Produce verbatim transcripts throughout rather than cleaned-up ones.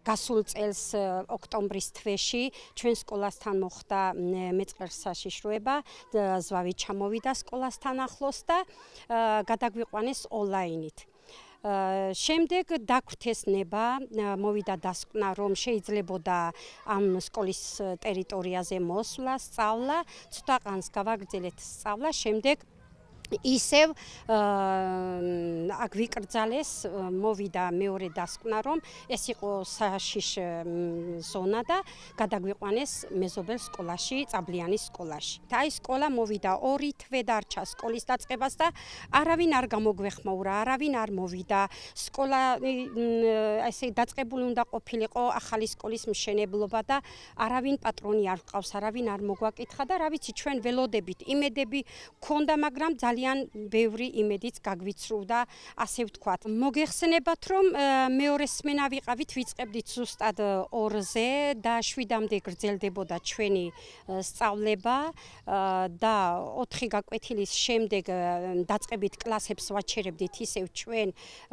გასულ წელს ოქტომბრის თვეში ჩვენ სკოლასთან მოხდა მეწყერ საშიშროება, ზვავი ჩამოვიდა სკოლასთან ახლოს და გადაგვიყვანეს ონლაინით. შემდეგ დაგვრთეს ნება, მოვიდა დასკვნა, რომ შეიძლებოდა ამ სკოლის ტერიტორიაზე მოსვლა, სწავლა, ცოტა ყანს გავაგრძელეთ სწავლა, შემდეგ ისევ აქ ვიკრძალეს, მოვიდა მეორე დასკვნა, რომ ეს იყო საშიშ ზონა და გადაგვიყვანეს მეზობელ სკოლაში, წაბლიანის სკოლაში. აი სკოლა მოვიდა ორი თვე დარჩა სკოლის დაწყებას და არავინ არ გამოგვეხმაურა, არავინ არ მოვიდა. სკოლა ესე დაწყებული უნდა ყოფილიყო ახალი სკოლის მშენებლობა და არავინ პატრონი არ ყავს, არავინ არ მოგვაკითხა და რა ვიცი, ჩვენ ველოდებით, იმედები გქონდა, მაგრამ ძალიან ძალიან ბევრი იმედიც გაგვიცრუდა, ასე ვთქვათ. მოგეხსენებათ, რომ მეორე სმენა ვიყავით, ვიწყებდით ზუსტად ორზე და შვიდამდე გრძელდებოდა ჩვენი სწავლება და ოთხი გაკვეთილის შემდეგ დაწყებით კლასებს ვაჩერებდით ისევ ჩვენ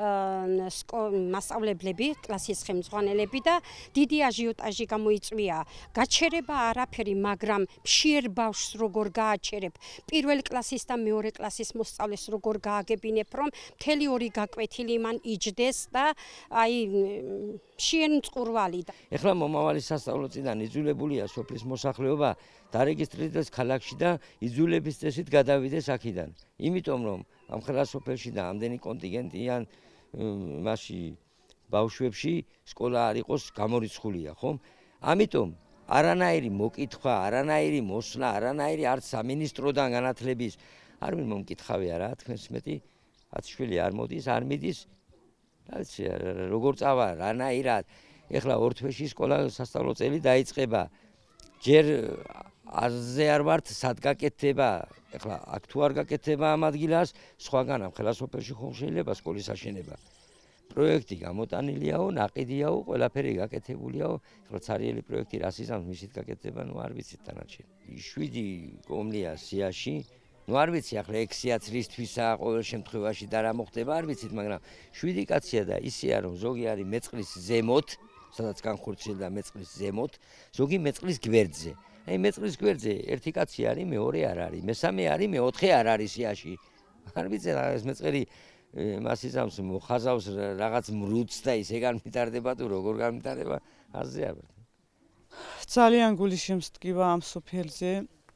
მასწავლებლები, კლასის ხელმძღვანელები და დიდი აჟიოტაჟი გამოიწვია. გაჩერება არაფერი, მაგრამ მშიერ ბავშვს როგორ გააჩერებ, პირველ კლასის და მეორე კლასის მოსწავლეს როგორ გააგებინებ, რომ მთელი ორი გაკვეთილი მან იჯდეს და აი მშიერ მწყურვალი. ეხლა მომავალი სასწავლო წიდან იძულებულია სოფლის მოსახლეობა დარეგისტრირდეს ქალაქში და იძულების წესით გადავიდეს აქედან. იმიტომ რომ ამ ხელისუფლებაში და ამდენი კონტინგენტიან მასში ბავშვებში სკოლა არ იყოს გამორიცხულია, ხომ? ამიტომ არანაირი მოკითხვა, არანაირი მოსვლა, არანაირი არც სამინისტროდან განათლების არ მომკითხავია რა, თქვენს მეტი ათი შვილი არ მოდის, არ მიდის. რა ვიცი, როგორ წავა, რანაირად. ეხლა ორ თვეში სკოლა სასწავლო წელი დაიწყება. ჯერ არზე არ ვართ, სად გაკეთდება. ეხლა აქ თუ არ გაკეთდება ამ ადგილას, სხვაგან ამ ხელისუფლებაში ხომ შეიძლება სკოლის აშენება. პროექტი გამოტანილიაო, ნაყიდიაო, ყველაფერი გაკეთებულიაო. ეხლა ცარიელი პროექტი რას იზამს მისით გაკეთება, ნუ არ ვიცით დანარჩენი. შვიდი კომლია სიაში. ნუ არ ვიცი, ახლა ექვსია ცრისთვისა ყოველ შემთხვევაში და რა მოხდება, არ ვიცით, მაგრამ შვიდი კაცია და ისეა, რომ ზოგი არის მეწყლის ზემოთ, სადაც განხორციელდა მეწყლის ზემოთ, ზოგი მეწყლის გვერდზე. აი მეწყლის გვერდზე ერთი კაცი არის, მეორე არ არის, მესამე არის, მეოთხე არ არის სიაში. არ ვიცი, ეს მეწყერი მას იზამს, მოხაზავს რაღაც მრუდს და ისე განვითარდება თუ როგორ განვითარდება, არზე არ ვარ. ძალიან გული შემსტკივა ამ სოფელზე.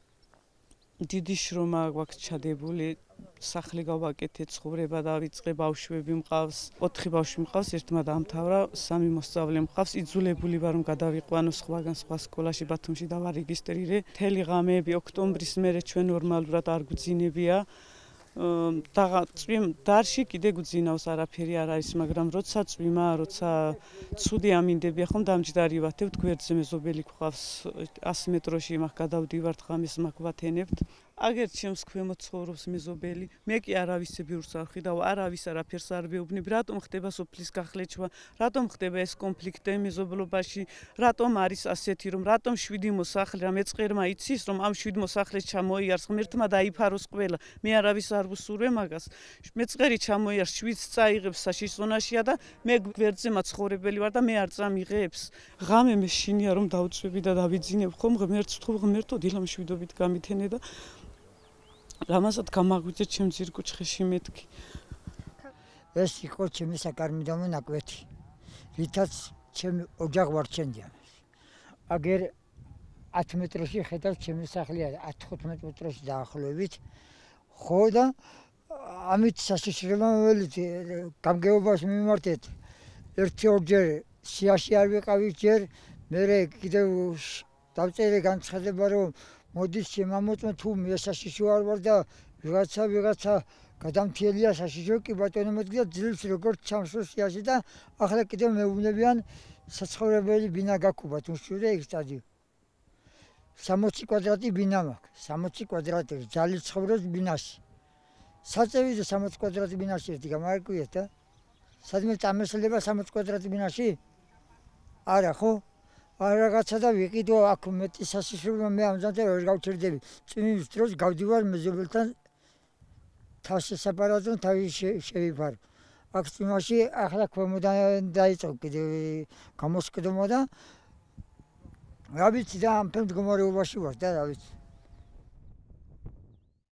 დიდი შრომა გვაქვს ჩადებული, სახლი გავაკეთეთ, ცხოვრება დავიწყე, ბავშვები მყავს, ოთხი ბავშვი მყავს, ერთმა დაამთავრა, სამი მოსწავლე მყავს, იძულებული ვარ რომ გადავიყვანო სხვაგან სხვა სკოლაში ბათუმში და ვარეგისტრირე. მთელი ღამეები ოქტომბრის მერე ჩვენ ნორმალურად არ გვძინებია. დარში კიდე გვძინავს, არაფერი არ არის, მაგრამ როცა წვიმა, როცა ცუდი ამინდებია, ხომ დამჯდარი ვათებთ, გვერდზე მეზობელი გვყავს, ასი მეტროში მაგ გადავდივართ, ღამეს მაგ ვათენებთ. აგერ ჩემს ქვემოთ ცხოვრობს მეზობელი, მე კი არავის ბიურს არ ვხიდავ, არავის არაფერს არ ვეუბნებ, რატომ ხდება სოფლის გახლეჩვა, რატომ ხდება ეს კონფლიქტი მეზობლობაში, რატომ არის ასეთი, რომ რატომ შვიდი მოსახლე, რა მეწყერმა იცის, რომ ამ შვიდ მოსახლეს ჩამოიარს, ღმერთმა დაიფაროს ყველა, მე არავის არ ვუსურვე მაგას. მეწყერი ჩამოიარს, შვიდს წაიღებს საშიშ ზონაშია და მე გვერდზე მაცხოვრებელი ვარ და მე არ წამიღებს. ღამე მე შინია რომ დავწვევი და დავიძინებ, ხომ ღმერთს ვთხოვ, ღმერთო დილა მშვიდობით გამითენე და რამაზად გამაგვიძე ჩემ ძირკუჩხეში მეთქი. ეს იყო ჩემი საკარმიდამო ნაკვეთი, რითაც ჩემი ოჯახ ვარჩენდია. აგერ ათი მეტრში ხედავ ჩემი სახლია, ათი თხუთმეტ მეტრში დაახლოებით. ხო და ამით საშიშროებამოველით გამგეობას მიმართეთ. ერთი ორჯერ სიაში არ ვიყავით ჯერ, მერე კიდევ დავწერე განცხადება, რომ მოდის შემამოწმე თუ მე საშიშო არ ვარ და ვიღაცა ვიღაცა გადამთიელია საშიშო კი ბატონო მოდგა ძლივს როგორც ჩამსო სიაში და ახლა კიდევ მეუბნებიან საცხოვრებელი ბინა გაქუბათ უშურე ეგ სტადიო. სამოცი კვადრატი ბინა მაქვს, სამოცი კვადრატი ძალი ცხოვრობს ბინაში. საწევი და სამოცი კვადრატი ბინაში ერთი გამარკვიეთ და სადმე წამესლება სამოცი კვადრატი ბინაში? არა ხო? რაღაცა და ვიყიდო აქ მეტი საშიშროება მე ამჟამად ვერ გავჩერდები. წვიმის დროს გავდივარ მეზობელთან თავს შესაბარაზო, თავი შევიფარო. აქ წვიმაში ახლა ქვემოდან დაიწყო კიდე გამოსკდომა და რა ვიცი და ამ მდგომარეობაში ვარ და რა ვიცი